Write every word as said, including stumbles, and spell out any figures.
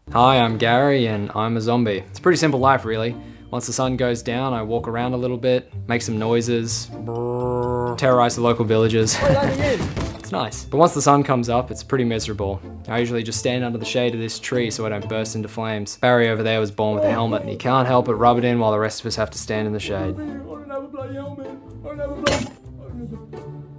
Hi, I'm Gary and I'm a zombie. It's a pretty simple life, really. Once the sun goes down, I walk around a little bit, make some noises, terrorize the local villagers. It's nice. But once the sun comes up, it's pretty miserable. I usually just stand under the shade of this tree so I don't burst into flames. Barry over there was born with a helmet and he can't help but rub it in while the rest of us have to stand in the shade.